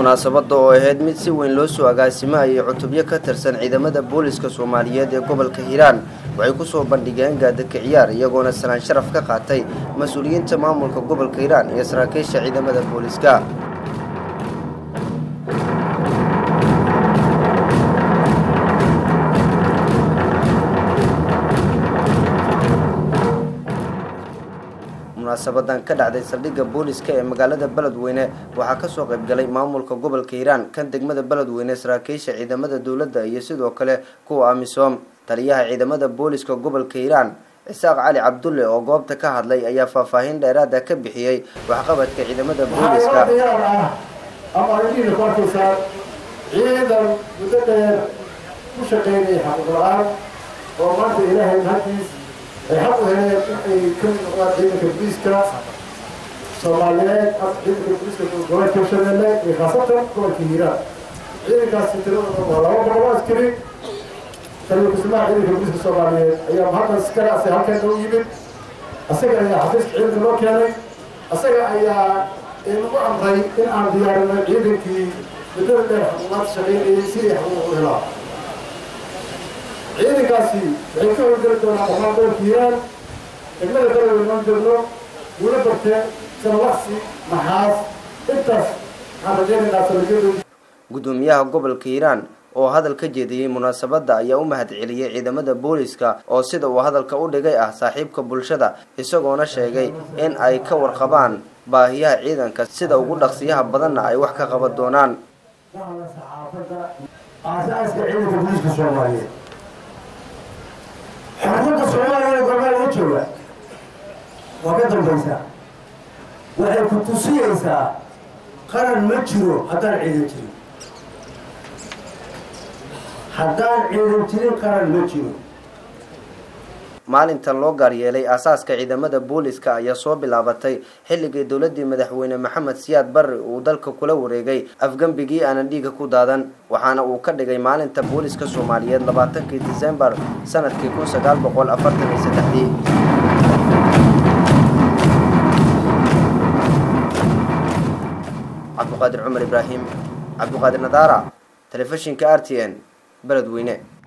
munaasabada oo ahayd mid si weyn loo soo agaasimay cutubyo ka tirsan ciidamada booliska Soomaaliyeed ee gobolka Hiiraan waxay ku soo bandhigeen gaadaka ciyaar iyagoona salaan sharaf ka qaatay mas'uuliyiinta maamulka gobolka Hiiraan iyo saraakiisha ciidamada booliska. munaasabadan ka dhacday saldhigga booliska ee magaalada Beledweyne waxaa ka soo qayb galay maamulka gobolka Hiiraan kan degmada Beledweyne saraakiisha ciidamada dawladda iyo sidoo kale kuwa amisom. taliyaha ciidamada booliska gobolka Hiiraan Isaaq Cali Cabdulle oo goobta ka hadlay ayaa faahfaahin dheeraad ah ka bixiyay waxqabadka ciidamada booliska. amarkiina korkiisa ciidan muddo dheer ku shaqeynay xaqla'aan oo maanta ilaahay hadis حقه هنا يكون قاعدين في البيسكا صوماليات أصلين في البيسكا جوات كوشنالات خاصة جوات كهيران. إذا كان سترون الله والله أذكري كانوا يسمع إذا في البيسكا صوماليات أيام هذا السكرة سهل كانوا يجيبين أسرع يا حفيظ عيد الوكالة أسرع يا المقام غير إن عم ديارنا عيد كي بدون الحكومات شغالين يصير يحكموا هلا. عيد كاسي عيكوا يقدروا نحن كيران إنما يقدروا ينجروا ولا برتة سنواسي محاس إنتاس هذا جيل الناس اللي جدوا. gudoomiyaha gobolka Hiiraan oo hadal ka jeediyay munaasabada ayaa u mahadceliyay ciidamada booliska oo sida uu hadalka u dhigay ah saaxiibka bulshada isagoona sheegay in ay ka warqabaan baahiyaha ciidanka sida ugu dhaqsiyaha badanna ay wax ka qaban doonaan. حكومة الصومالية قبل وجهها وقدر بيسا وحي كنتوسية إيسا قرن مجرو حتى العيد الجري حتى العيد الجري قرن مجرو maalintan loo gaar yeelay asaaska ciidamada booliska ayaa soo bilaabatay xilligii dawladda madaxweyne Maxamed Siyaad Barre uu dalka kula wareegay afgambigii aan dhiiga ku daadan waxaana uu ka dhigay maalinta booliska Soomaaliyeed 20 December sanadkii 1943. Abdulqaadir Umar Ibrahim Abdulqaadir Nadaara telefishinka RTN Beledweyne.